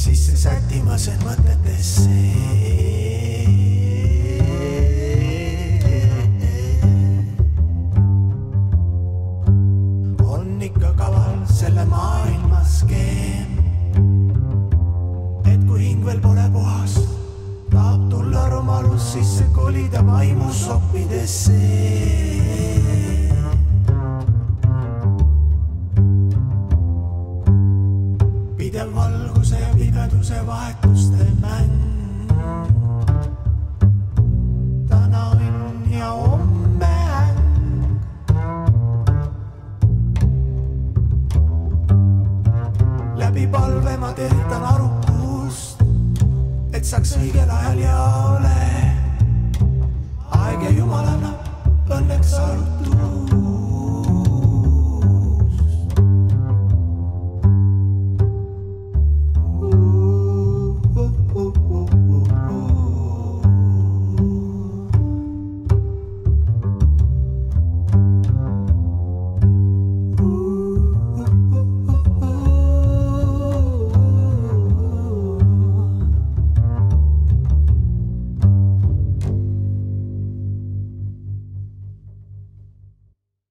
sisse sättimas end mõtetesse. On ikka kaval selle maailma skeem, et kui hing veel pole puhas, tahab tulla rumalus sisse kolida vaimusoppidesse. Pidev valguse ja pimeduse vahetuste mäng, täna õnn ja homme äng. Läbi palve ma tervitan arukust, et saaks õigel ajal jaole. Aeg ja Jumal annab õnneks arutust.